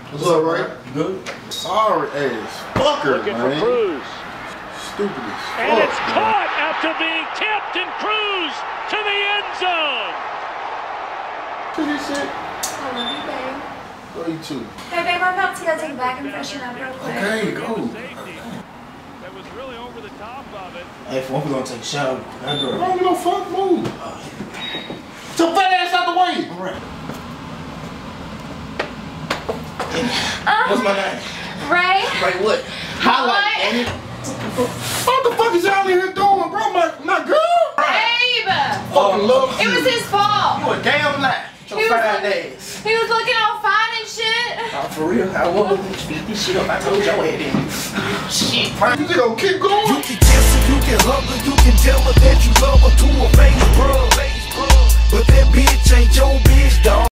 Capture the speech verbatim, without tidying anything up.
What's up, Ray? Good. Sorry ass fucker, Looking man. for Cruz. Stupid as fuck. And it's man. caught after being tipped, and Cruz to the end zone. See this shit? I love you, babe. Love you too. Hey, babe, I'm about to go take a back and freshen up real quick. Okay, go. That was really over the top of it. Hey, for one, we're gonna take a shower. That I girl. don't give no fuck, move. Oh, Get your fat ass out the way. all right. Um, What's my name? Ray? Right, what? Highlight, damn it. What the fuck is y'all in here doing, bro? My, my girl? Babe! Fucking love It you. was his fault. You a damn lie. He Your was fine like- ass. He was looking all fine and shit. Oh, for real? I was. Speed this shit up. I told your head in. Shit, You just gonna keep going? You can kiss her, you can hug her, you can tell her that you love her to her face, bro. But that bitch ain't your bitch, dog.